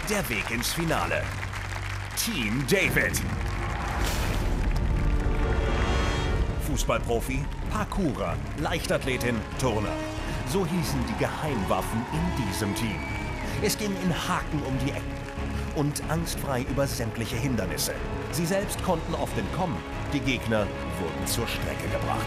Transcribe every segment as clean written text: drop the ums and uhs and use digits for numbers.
Der Weg ins Finale. Team David. Fußballprofi, Parkourer, Leichtathletin, Turner. So hießen die Geheimwaffen in diesem Team. Es ging in Haken um die Ecken und angstfrei über sämtliche Hindernisse. Sie selbst konnten oft entkommen. Die Gegner wurden zur Strecke gebracht.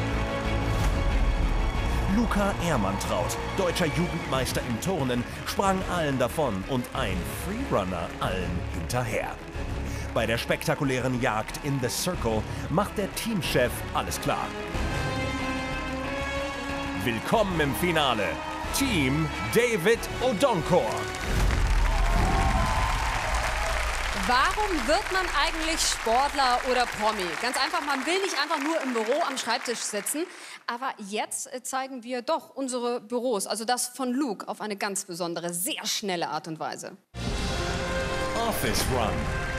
Luca Ehrmantraut, deutscher Jugendmeister im Turnen, sprang allen davon und ein Freerunner allen hinterher. Bei der spektakulären Jagd in The Circle macht der Teamchef alles klar. Willkommen im Finale, Team David Odonkor. Warum wird man eigentlich Sportler oder Promi? Ganz einfach, man will nicht einfach nur im Büro am Schreibtisch sitzen. Aber jetzt zeigen wir doch unsere Büros, also das von Luke, auf eine ganz besondere, sehr schnelle Art und Weise. Office Run.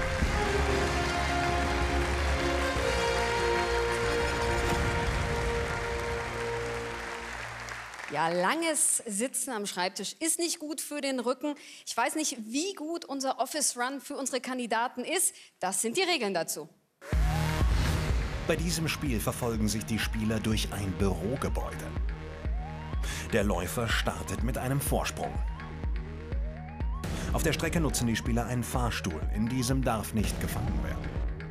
Ja, langes Sitzen am Schreibtisch ist nicht gut für den Rücken. Ich weiß nicht, wie gut unser Office Run für unsere Kandidaten ist. Das sind die Regeln dazu. Bei diesem Spiel verfolgen sich die Spieler durch ein Bürogebäude. Der Läufer startet mit einem Vorsprung. Auf der Strecke nutzen die Spieler einen Fahrstuhl. In diesem darf nicht gefangen werden.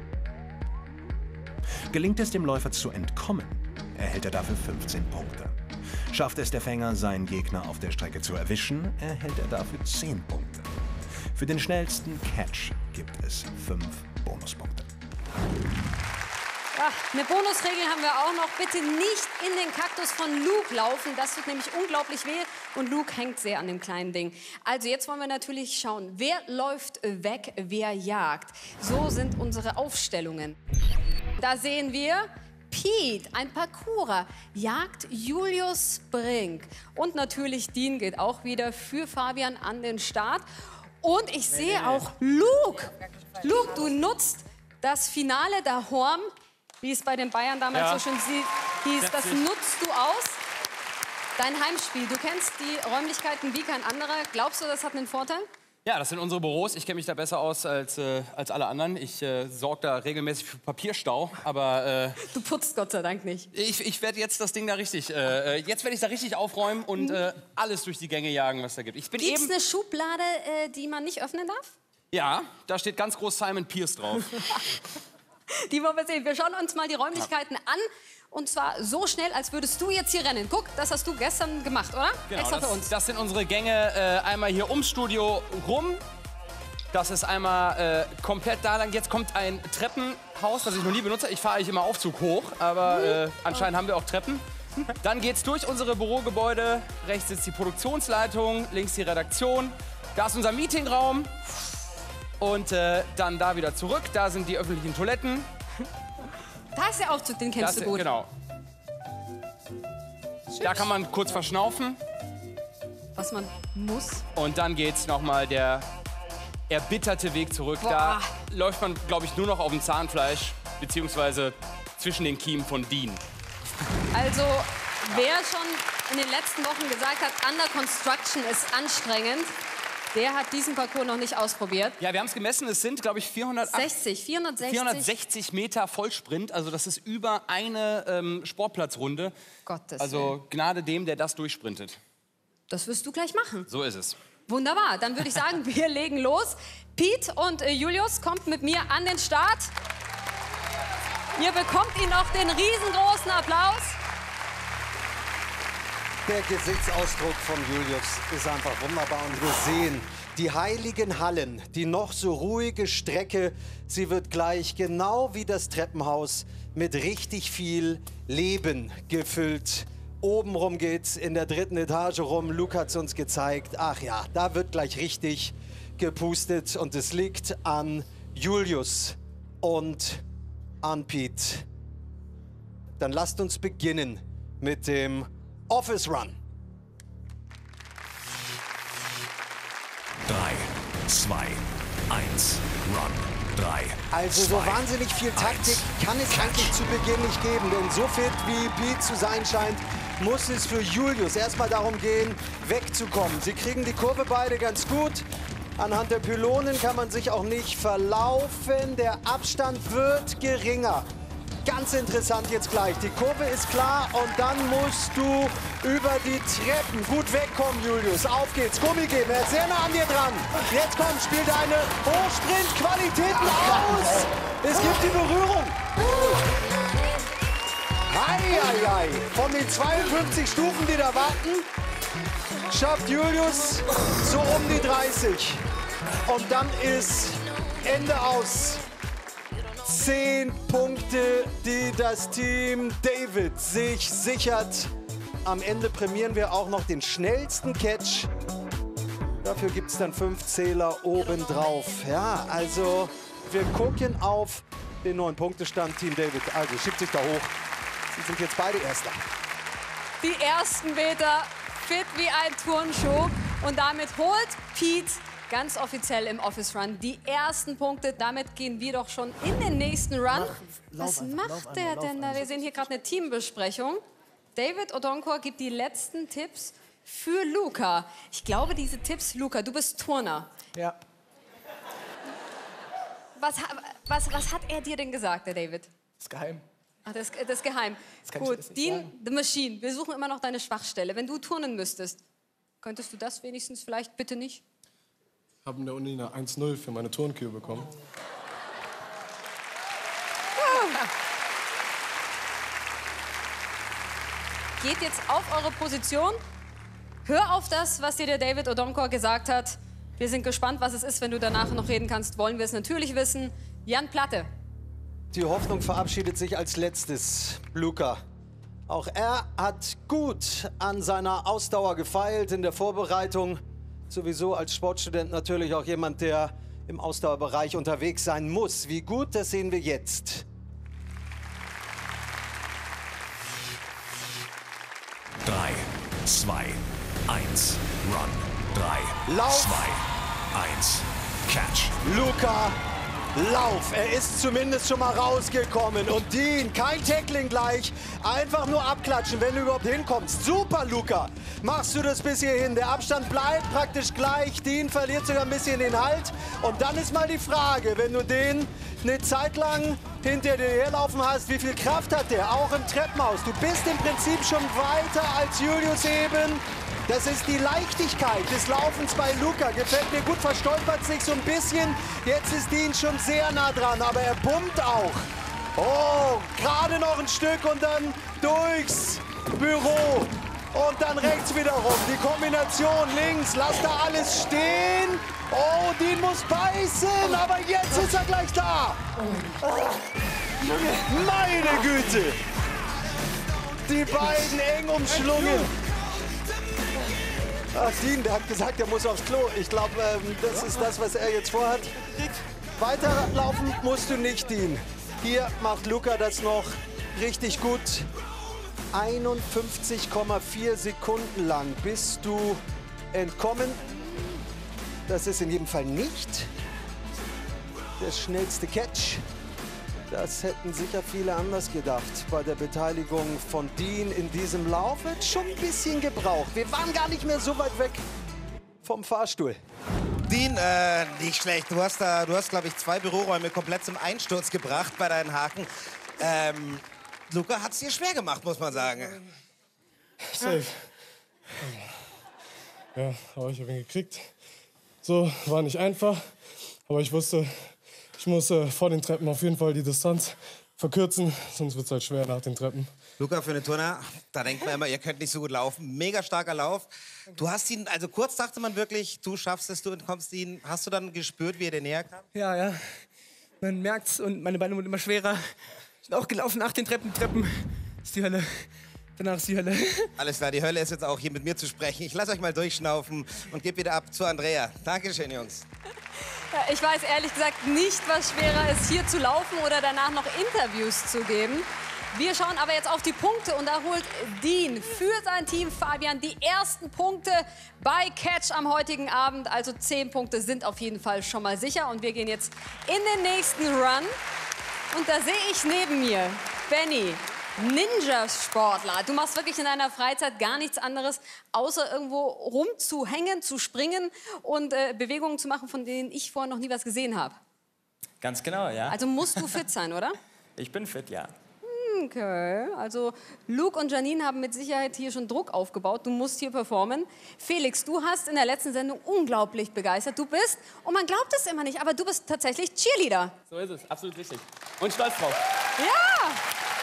Gelingt es dem Läufer zu entkommen, erhält er dafür 15 Punkte. Schafft es der Fänger, seinen Gegner auf der Strecke zu erwischen, erhält er dafür 10 Punkte. Für den schnellsten Catch gibt es 5 Bonuspunkte. Ja, eine Bonusregel haben wir auch noch. Bitte nicht in den Kaktus von Luke laufen. Das tut nämlich unglaublich weh. Und Luke hängt sehr an dem kleinen Ding. Also jetzt wollen wir natürlich schauen, wer läuft weg, wer jagt. So sind unsere Aufstellungen. Da sehen wir Pete, ein Parkourer, jagt Julius Brink. Und natürlich Dean geht auch wieder für Fabian an den Start. Und ich sehe auch Luke. Luke, du nutzt das Finale der Horm, wie es bei den Bayern damals so schön hieß. Das nutzt du aus. Dein Heimspiel, du kennst die Räumlichkeiten wie kein anderer. Glaubst du, das hat einen Vorteil? Ja, das sind unsere Büros. Ich kenne mich da besser aus als alle anderen. Ich sorge da regelmäßig für Papierstau, aber... Du putzt Gott sei Dank nicht. Ich werde jetzt das Ding da richtig... jetzt werde ich da richtig aufräumen und alles durch die Gänge jagen, was da gibt. Gibt es eine Schublade, die man nicht öffnen darf? Ja, da steht ganz groß Simon Pierce drauf. Die wollen wir sehen. Wir schauen uns mal die Räumlichkeiten an. Und zwar so schnell, als würdest du jetzt hier rennen. Guck, das hast du gestern gemacht, oder? Genau, Extra für uns. Das sind unsere Gänge einmal hier ums Studio rum. Das ist einmal komplett da lang. Jetzt kommt ein Treppenhaus, das ich noch nie benutze. Ich fahre eigentlich immer Aufzug hoch, aber anscheinend haben wir auch Treppen. Dann geht's durch unsere Bürogebäude. Rechts ist die Produktionsleitung, links die Redaktion. Da ist unser Meetingraum. Und dann da wieder zurück. Da sind die öffentlichen Toiletten. Da ist der Aufzug, den kennst du gut. Genau. Da kann man kurz verschnaufen. Was man muss. Und dann geht's nochmal der erbitterte Weg zurück. Boah. Da läuft man, glaube ich, nur noch auf dem Zahnfleisch, beziehungsweise zwischen den Kiemen von Dean. Also, wer schon in den letzten Wochen gesagt hat, Under Construction ist anstrengend, der hat diesen Parcours noch nicht ausprobiert. Ja, wir haben es gemessen. Es sind, glaube ich, 460 Meter Vollsprint. Also das ist über eine Sportplatzrunde. Gottes Also Willen. Gnade dem, der das durchsprintet. Das wirst du gleich machen. So ist es. Wunderbar, dann würde ich sagen, wir legen los. Pete und Julius, kommt mit mir an den Start. Ihr bekommt ihn noch den riesengroßen Applaus. Der Gesichtsausdruck von Julius ist einfach wunderbar. Und wir sehen die heiligen Hallen, die noch so ruhige Strecke. Sie wird gleich genau wie das Treppenhaus mit richtig viel Leben gefüllt. Obenrum geht's in der 3. Etage rum. Luke hat's uns gezeigt. Ach ja, da wird gleich richtig gepustet. Und es liegt an Julius und an Pete. Dann lasst uns beginnen mit dem Office Run. 3, 2, 1, Run. 3. Also so wahnsinnig viel Taktik kann es eigentlich zu Beginn nicht geben, denn so fit wie Pete zu sein scheint, muss es für Julius erstmal darum gehen, wegzukommen. Sie kriegen die Kurve beide ganz gut, Anhand der Pylonen kann man sich auch nicht verlaufen. Der Abstand wird geringer. Ganz interessant jetzt gleich. Die Kurve ist klar und dann musst du über die Treppen gut wegkommen, Julius. Auf geht's, Gummi geben, er ist sehr nah an dir dran. Jetzt komm, spiel deine Hochsprintqualitäten aus. Es gibt die Berührung. Eieiei. Von den 52 Stufen, die da warten, schafft Julius so um die 30. Und dann ist Ende aus. 10 Punkte, die das Team David sich sichert. Am Ende prämieren wir auch noch den schnellsten Catch. Dafür gibt es dann 5 Zähler obendrauf. Ja, also wir gucken auf den neuen Punktestand. Team David, also schiebt sich da hoch. Sie sind jetzt beide Erster. Die ersten Meter fit wie ein Turnschuh. Und damit holt Pete ganz offiziell im Office Run die ersten Punkte. Damit gehen wir doch schon in den nächsten Run. Was macht der denn da? Wir sehen hier gerade eine Teambesprechung. David Odonkor gibt die letzten Tipps für Luca. Ich glaube, diese Tipps, Luca, du bist Turner. Ja. Was hat er dir denn gesagt, der David? Ist geheim. Ach, das ist geheim. Gut, Dean, the Machine. Wir suchen immer noch deine Schwachstelle. Wenn du turnen müsstest, könntest du das wenigstens vielleicht bitte nicht? Ich habe in der Uni eine 1-0 für meine Turnkür bekommen. Geht jetzt auf eure Position. Hör auf das, was dir der David Odonkor gesagt hat. Wir sind gespannt, was es ist. Wenn du danach noch reden kannst, wollen wir es natürlich wissen. Jan Platte. Die Hoffnung verabschiedet sich als letztes. Luca. Auch er hat gut an seiner Ausdauer gefeilt in der Vorbereitung. Sowieso als Sportstudent natürlich auch jemand, der im Ausdauerbereich unterwegs sein muss. Wie gut, das sehen wir jetzt. 3, 2, 1, Run. 3, Lauf. 2, 1, Catch. Luca, lauf. Er ist zumindest schon mal rausgekommen. Und Dean, kein Tackling gleich. Einfach nur abklatschen, wenn du überhaupt hinkommst. Super, Luca. Machst du das bis hierhin. Der Abstand bleibt praktisch gleich. Dean verliert sogar ein bisschen den Halt. Und dann ist mal die Frage, wenn du den eine Zeit lang hinter dir herlaufen hast, wie viel Kraft hat der? Auch im Treppenhaus. Du bist im Prinzip schon weiter als Julius eben. Das ist die Leichtigkeit des Laufens bei Luca. Gefällt mir gut, verstolpert sich so ein bisschen. Jetzt ist Dean schon sehr nah dran, aber er pumpt auch. Oh, gerade noch ein Stück und dann durchs Büro. Und dann rechts wieder rum. Die Kombination links, lass da alles stehen. Oh, Dean muss beißen, aber jetzt ist er gleich da. Meine Güte. Die beiden eng umschlungen. Ach, Dean, der hat gesagt, er muss aufs Klo. Ich glaube, das ist das, was er jetzt vorhat. Weiterlaufen musst du nicht, Dean. Hier macht Luca das noch richtig gut. 51,4 Sekunden lang bist du entkommen. Das ist in jedem Fall nicht der schnellste Catch. Das hätten sicher viele anders gedacht bei der Beteiligung von Dean in diesem Lauf. Wird schon ein bisschen gebraucht. Wir waren gar nicht mehr so weit weg vom Fahrstuhl. Dean, nicht schlecht. Du hast, glaube ich, 2 Büroräume komplett zum Einsturz gebracht bei deinen Haken. Luca hat es dir schwer gemacht, muss man sagen. Safe. Ja, aber ich habe ihn gekriegt. So, war nicht einfach. Aber ich wusste, ich muss vor den Treppen auf jeden Fall die Distanz verkürzen. Sonst wird es halt schwer nach den Treppen. Luca, für eine Turner, da denkt man immer, ihr könnt nicht so gut laufen. Mega starker Lauf. Du hast ihn, also kurz dachte man wirklich, du schaffst es, du entkommst ihn. Hast du dann gespürt, wie er dir näher kam? Ja. Man merkt's und meine Beine wurden immer schwerer. Ich bin auch gelaufen nach den Treppen. Ist die Hölle. Danach ist die Hölle. Alles klar, die Hölle ist jetzt auch hier mit mir zu sprechen. Ich lasse euch mal durchschnaufen und gebe wieder ab zu Andrea. Dankeschön, Jungs. Ja, ich weiß ehrlich gesagt nicht, was schwerer ist, hier zu laufen oder danach noch Interviews zu geben. Wir schauen aber jetzt auf die Punkte und da holt Dean für sein Team Fabian die ersten Punkte bei Catch am heutigen Abend. Also 10 Punkte sind auf jeden Fall schon mal sicher und wir gehen jetzt in den nächsten Run. Und da sehe ich neben mir Benny, Ninja-Sportler. Du machst wirklich in deiner Freizeit gar nichts anderes, außer irgendwo rumzuhängen, zu springen und Bewegungen zu machen, von denen ich vorher noch nie was gesehen habe. Ganz genau, ja. Also musst du fit sein, oder? Ich bin fit, ja. Okay, also Luke und Janine haben mit Sicherheit hier schon Druck aufgebaut. Du musst hier performen. Felix, du hast in der letzten Sendung unglaublich begeistert. Du bist, und man glaubt es immer nicht, aber du bist tatsächlich Cheerleader. So ist es, absolut richtig. Und stolz drauf. Ja!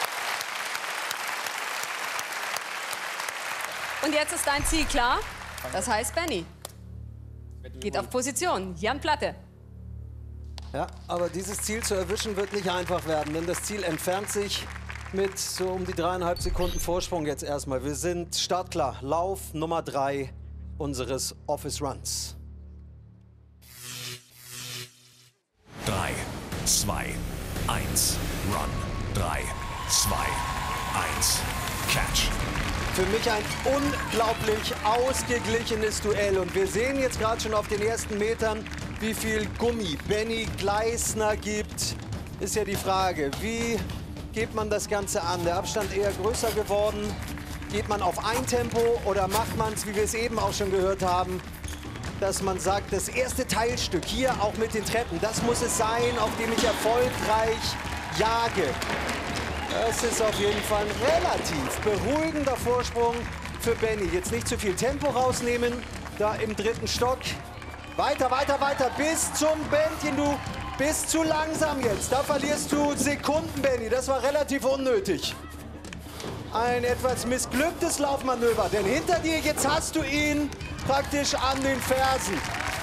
Und jetzt ist dein Ziel klar. Das heißt, Benny geht auf Position. Jan Platte. Ja, aber dieses Ziel zu erwischen wird nicht einfach werden, denn das Ziel entfernt sich mit so um die 3,5 Sekunden Vorsprung jetzt erstmal. Wir sind startklar. Lauf Nummer 3 unseres Office Runs. 3, 2, 1, Run. 3, 2, 1, Catch. Für mich ein unglaublich ausgeglichenes Duell. Und wir sehen jetzt gerade schon auf den ersten Metern, wie viel Gummi Benny Gleisner gibt. Ist ja die Frage, wie geht man das Ganze an? Der Abstand eher größer geworden. Geht man auf ein Tempo oder macht man es, wie wir es eben auch schon gehört haben, dass man sagt, das erste Teilstück hier auch mit den Treppen, das muss es sein, auf dem ich erfolgreich jage. Das ist auf jeden Fall ein relativ beruhigender Vorsprung für Benny. Jetzt nicht zu viel Tempo rausnehmen, da im 3. Stock. Weiter, weiter, weiter, bis zum Bändchen, du bist zu langsam jetzt. Da verlierst du Sekunden, Benny, das war relativ unnötig. Ein etwas missglücktes Laufmanöver, denn hinter dir, jetzt hast du ihn praktisch an den Fersen.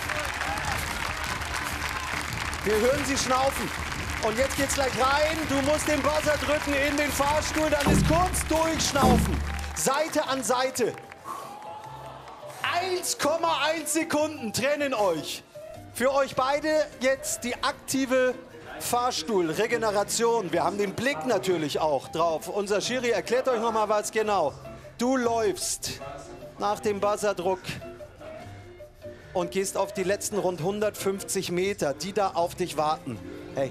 Wir hören sie schnaufen. Und jetzt geht's gleich rein. Du musst den Buzzer drücken in den Fahrstuhl, dann ist kurz durchschnaufen. Seite an Seite. 1,1 Sekunden trennen euch. Für euch beide jetzt die aktive Fahrstuhlregeneration. Wir haben den Blick natürlich auch drauf. Unser Schiri erklärt euch noch mal was genau. Du läufst nach dem Buzzerdruck und gehst auf die letzten rund 150 Meter, die da auf dich warten. Hey.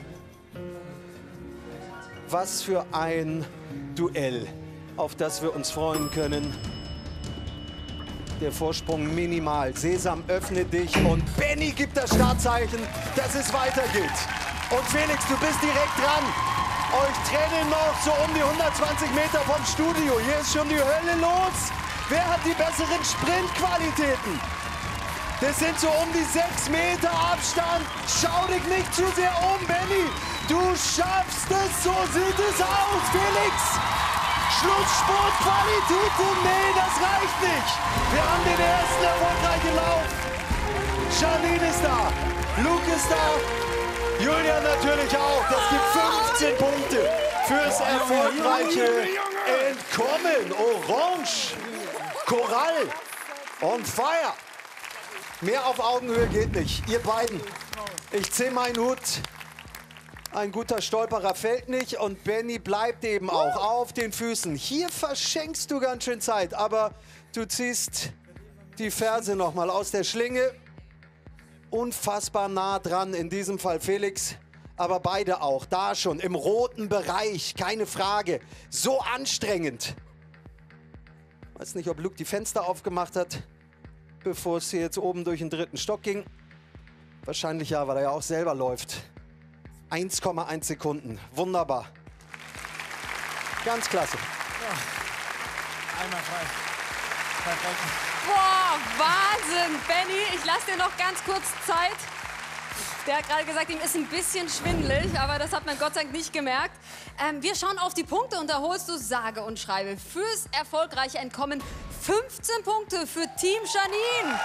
Was für ein Duell, auf das wir uns freuen können. Der Vorsprung minimal. Sesam, öffne dich und Benny gibt das Startzeichen, dass es weitergeht. Und Felix, du bist direkt dran. Euch trennen noch so um die 120 Meter vom Studio. Hier ist schon die Hölle los. Wer hat die besseren Sprintqualitäten? Das sind so um die 6 Meter Abstand. Schau dich nicht zu sehr um, Benny. Du schaffst es, so sieht es aus, Felix. Schlusssportqualitäten, nee, das reicht nicht. Wir haben den ersten erfolgreichen Lauf. Janine ist da, Luke ist da, Julian natürlich auch. Das gibt 15 Punkte fürs erfolgreiche Entkommen. Orange, Korall, on fire. Mehr auf Augenhöhe geht nicht. Ihr beiden, ich zähle meinen Hut. Ein guter Stolperer fällt nicht und Benny bleibt eben auch auf den Füßen. Hier verschenkst du ganz schön Zeit, aber du ziehst die Ferse noch mal aus der Schlinge. Unfassbar nah dran, in diesem Fall Felix, aber beide auch. Da schon im roten Bereich, keine Frage. So anstrengend. Weiß nicht, ob Luke die Fenster aufgemacht hat, bevor es hier jetzt oben durch den 3. Stock ging. Wahrscheinlich ja, weil er ja auch selber läuft. 1,1 Sekunden. Wunderbar. Ganz klasse. Ja. Einmal frei. Perfekt. Boah, Wahnsinn, Benny. Ich lasse dir noch ganz kurz Zeit. Der hat gerade gesagt, ihm ist ein bisschen schwindelig, aber das hat man Gott sei Dank nicht gemerkt. Wir schauen auf die Punkte und da holst du sage und schreibe fürs erfolgreiche Entkommen 15 Punkte für Team Janine.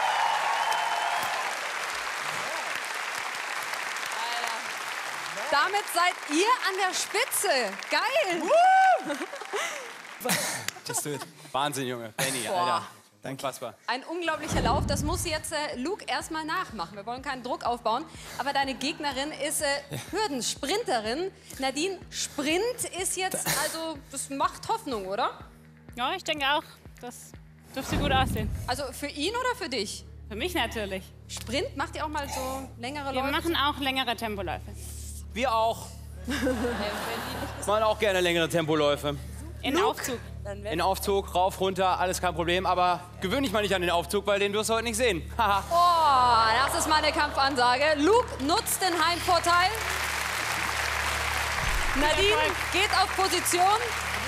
Damit seid ihr an der Spitze. Geil. Just do it. Wahnsinn, Junge. Benny, Boah. Alter. Unfassbar. Ein unglaublicher Lauf. Das muss jetzt Luke erstmal nachmachen. Wir wollen keinen Druck aufbauen. Aber deine Gegnerin ist Hürdensprinterin. Nadine, Sprint ist jetzt, also das macht Hoffnung, oder? Ja, ich denke auch. Das dürfte gut aussehen. Also für ihn oder für dich? Für mich natürlich. Sprint, macht ihr auch mal so längere Wir Läufe? machen auch längere Tempoläufe. Wir auch. Ich mache auch gerne längere Tempoläufe. In Aufzug. In Aufzug, rauf, runter, alles kein Problem. Aber gewöhn dich mal nicht an den Aufzug, weil den wirst du heute nicht sehen. Haha. Oh, das ist meine Kampfansage. Luke nutzt den Heimvorteil. Nadine geht auf Position.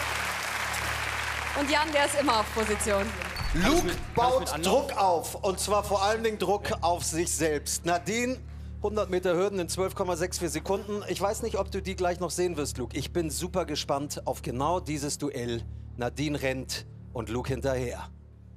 Und Jan, der ist immer auf Position. Luke baut Druck auf. Und zwar vor allen Dingen Druck auf sich selbst. Nadine, 100 Meter Hürden in 12,64 Sekunden. Ich weiß nicht, ob du die gleich noch sehen wirst, Luke. Ich bin super gespannt auf genau dieses Duell. Nadine rennt und Luke hinterher.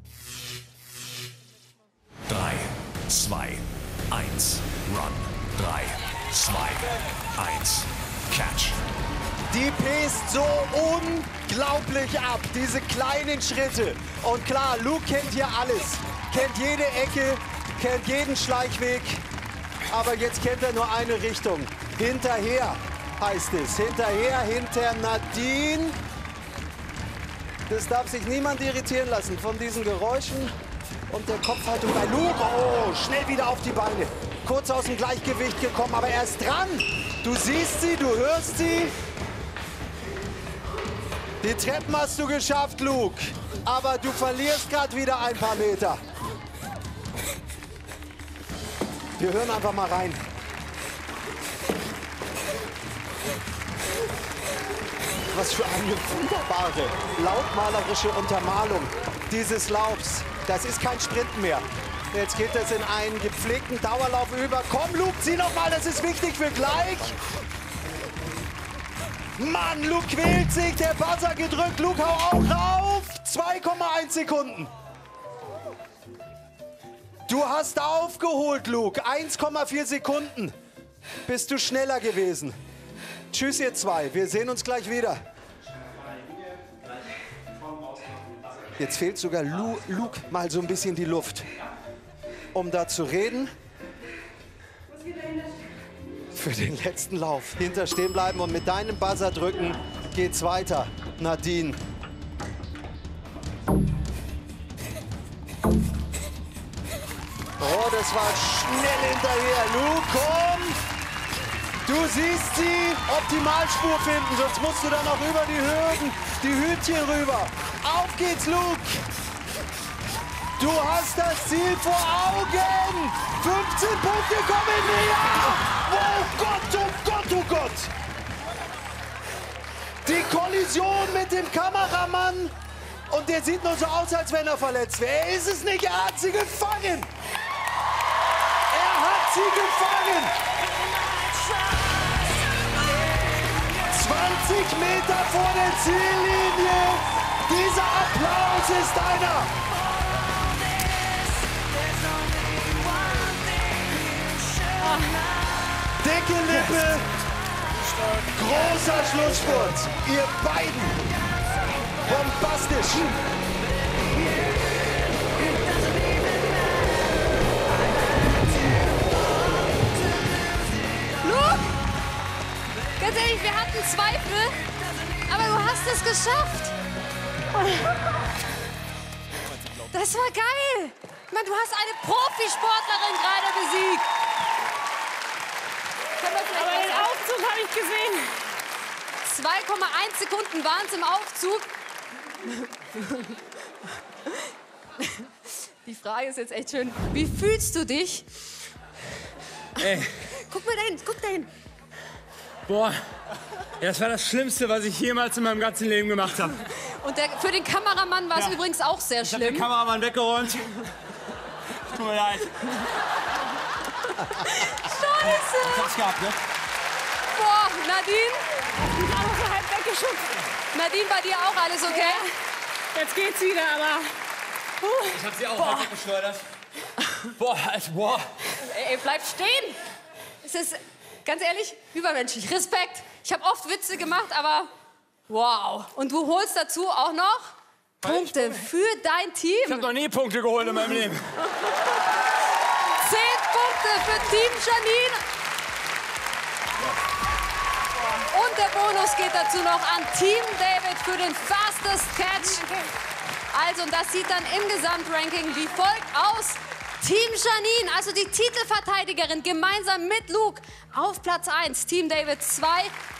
3, 2, 1, Run. 3, 2, 1, Catch. Die pest so unglaublich ab, diese kleinen Schritte. Und klar, Luke kennt hier alles. Kennt jede Ecke, kennt jeden Schleichweg. Aber jetzt kennt er nur eine Richtung. Hinterher heißt es. Hinterher, hinter Nadine. Das darf sich niemand irritieren lassen von diesen Geräuschen und der Kopfhaltung bei Luke. Oh, schnell wieder auf die Beine. Kurz aus dem Gleichgewicht gekommen, aber er ist dran. Du siehst sie, du hörst sie. Die Treppen hast du geschafft, Luke. Aber du verlierst gerade wieder ein paar Meter. Wir hören einfach mal rein. Was für eine wunderbare, lautmalerische Untermalung dieses Laufs. Das ist kein Sprint mehr. Jetzt geht es in einen gepflegten Dauerlauf über. Komm, Luke, zieh noch mal, das ist wichtig für gleich. Mann, Luke quält sich, der Buzzer gedrückt. Luke, hau auch rauf. 2,1 Sekunden. Du hast aufgeholt, Luke. 1,4 Sekunden. Bist du schneller gewesen. Tschüss, ihr zwei. Wir sehen uns gleich wieder. Jetzt fehlt sogar Luke mal so ein bisschen die Luft, um da zu reden. Für den letzten Lauf. Hinter stehen bleiben und mit deinem Buzzer drücken geht's weiter. Nadine. Oh, das war schnell hinterher. Luke, komm! Du siehst sie, Optimalspur finden, sonst musst du dann auch über die Hürden, die Hütchen rüber. Auf geht's, Luke! Du hast das Ziel vor Augen! 15 Punkte kommen näher! Oh Gott, oh Gott, oh Gott! Die Kollision mit dem Kameramann und der sieht nur so aus, als wenn er verletzt wäre. Er ist es nicht, er hat sie gefangen! Er hat sie gefangen! 20 Meter vor der Ziellinie. Dieser Applaus ist deiner. Dicke Lippe. Großer Schlussspurt. Ihr beiden. Bombastisch. Ganz ehrlich, wir hatten Zweifel, aber du hast es geschafft. Das war geil. Ich meine, du hast eine Profisportlerin gerade besiegt. Aber den Aufzug habe ich gesehen. 2,1 Sekunden waren es im Aufzug. Die Frage ist jetzt echt schön. Wie fühlst du dich? Ey. Guck mal dahin, guck dahin. Boah, das war das Schlimmste, was ich jemals in meinem ganzen Leben gemacht habe. Und für den Kameramann war es übrigens auch sehr Ich habe schlimm. den Kameramann weggeräumt. Tut mir leid. Scheiße! Ich hab's gehabt, ne? Boah, Nadine? Ich bin auch so halb weggeschubst. Nadine, bei dir auch alles okay? Jetzt geht's wieder, aber... Ich hab sie auch halb weggeschleudert. Boah, Alter, boah. Ey, bleib stehen! Es ist, ganz ehrlich, übermenschlich. Respekt. Ich habe oft Witze gemacht, aber wow. Und du holst dazu auch noch Punkte für dein Team. Ich hab noch nie Punkte geholt in meinem Leben. 10 Punkte für Team Janine. Und der Bonus geht dazu noch an Team David für den Fastest Catch. Also, und das sieht dann im Gesamtranking wie folgt aus. Team Janine, also die Titelverteidigerin, gemeinsam mit Luke auf Platz 1. Team David 2